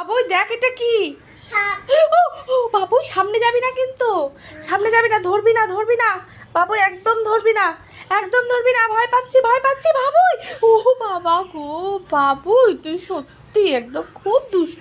বাবুই দেখ এটা কি? ও ও বাবুই সামনে যাবি না কিন্তু, সামনে যাবি না, ধরবি না ধরবি না বাবুই, একদম ধরবি না, একদম ধরবি না, ভয় পাচ্ছি বাবুই। ও বাবা গো বাবুই, তুই সত্যি একদম খুব দুষ্টু।